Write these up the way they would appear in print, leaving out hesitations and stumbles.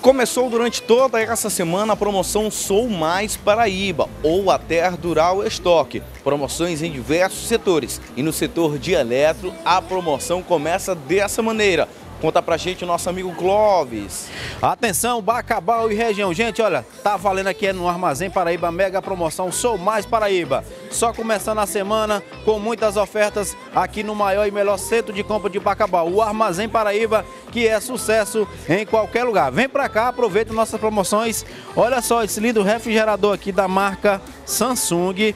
Começou durante toda essa semana a promoção Sou Mais Paraíba, ou até Dural Estoque. Promoções em diversos setores. E no setor de eletro, a promoção começa dessa maneira. Conta pra gente o nosso amigo Clóvis. Atenção, Bacabal e região. Gente, olha, tá valendo aqui no Armazém Paraíba, mega promoção Sou Mais Paraíba. Só começando a semana com muitas ofertas aqui no maior e melhor centro de compra de Bacabal, o Armazém Paraíba, que é sucesso em qualquer lugar. Vem pra cá, aproveita nossas promoções. Olha só esse lindo refrigerador aqui da marca Samsung,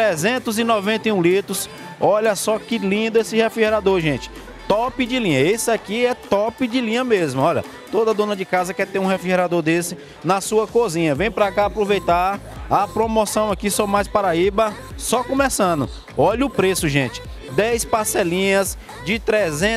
391 litros. Olha só que lindo esse refrigerador, gente. Top de linha, esse aqui é top de linha mesmo, olha, toda dona de casa quer ter um refrigerador desse na sua cozinha. Vem pra cá aproveitar a promoção aqui Sou Mais Paraíba, só começando. Olha o preço, gente, 10 parcelinhas de R$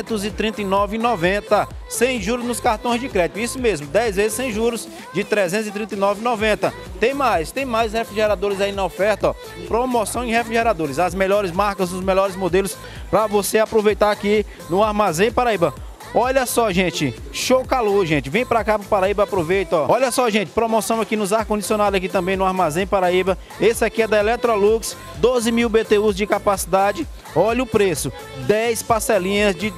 339,90, sem juros nos cartões de crédito, isso mesmo, 10 vezes sem juros de R$ 339,90. Tem mais refrigeradores aí na oferta, ó. Promoção em refrigeradores, as melhores marcas, os melhores modelos para você aproveitar aqui no Armazém Paraíba. Olha só, gente, show calor, gente. Vem pra cá pro Paraíba, aproveita, ó. Olha só, gente, promoção aqui nos ar-condicionados aqui também no Armazém Paraíba. Esse aqui é da Electrolux, 12.000 BTUs de capacidade. Olha o preço, 10 parcelinhas de R$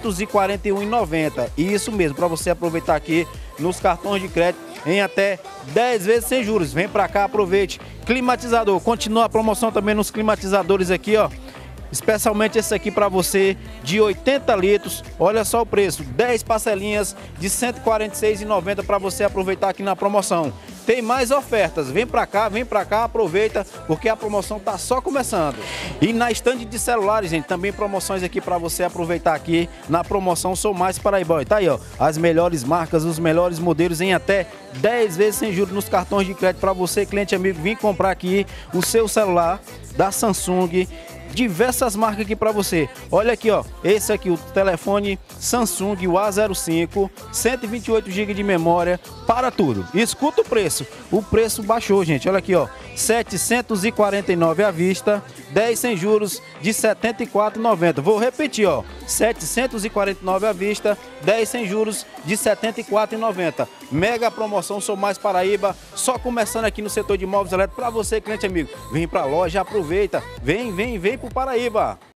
241,90. Isso mesmo, para você aproveitar aqui nos cartões de crédito em até 10 vezes sem juros. Vem pra cá, aproveite. Climatizador, continua a promoção também nos climatizadores aqui, ó. Especialmente esse aqui para você de 80 litros, olha só o preço, 10 parcelinhas de R$ 146,90 para você aproveitar aqui na promoção. Tem mais ofertas, vem pra cá, aproveita, porque a promoção tá só começando. E na estande de celulares, gente, também promoções aqui para você aproveitar aqui na promoção Sou Mais Paraíba. Tá aí, ó, as melhores marcas, os melhores modelos em até 10 vezes sem juros nos cartões de crédito para você, cliente amigo, vir comprar aqui o seu celular da Samsung. Diversas marcas aqui para você. Olha aqui, ó, esse aqui, o telefone Samsung, o A05, 128 GB de memória, para tudo. Escuta o preço baixou, gente. Olha aqui, ó, 749 à vista, 10 sem juros de R$ 74,90. Vou repetir, ó, 749 à vista, 10 sem juros de R$ 74,90. Mega promoção Sou Mais Paraíba, só começando aqui no setor de móveis elétricos para você, cliente amigo. Vem pra loja, aproveita, vem pro Paraíba.